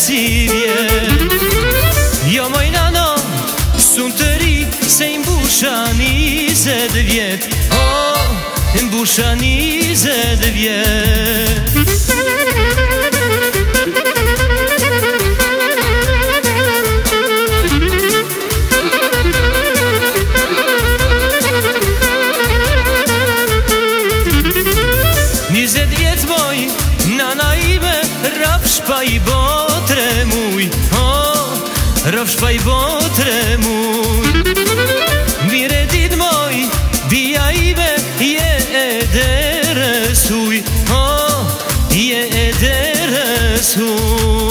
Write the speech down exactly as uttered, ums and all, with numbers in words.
si vjen. Jo moj nano, sun të ri, se i mbusha njëzet vjet. Oh, i mbusha njëzet vjet. Njëzet vjet moj, nana ime, rafsh pa i botre muj. Oh, rafsh pa i botre muj. Mire dit moj, bia ime, je e deres huj. Oh, je e deres huj.